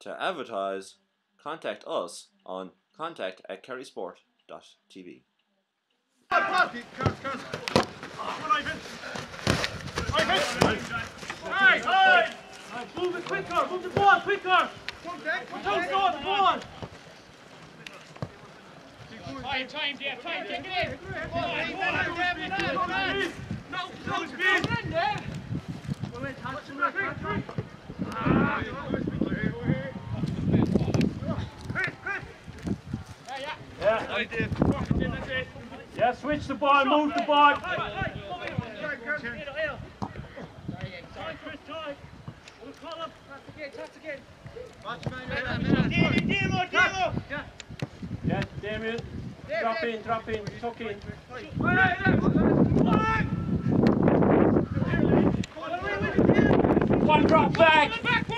To advertise, contact us on contact@kerrysport.tv. Move it quicker! Move the ball quicker! Come on! Time, dear, time, take it in! No, speed! Yeah, switch the ball, move the ball! Time, Chris, time! Colm! Touch again! Demo! Yeah, Damien. Drop in, tuck in. One drop back!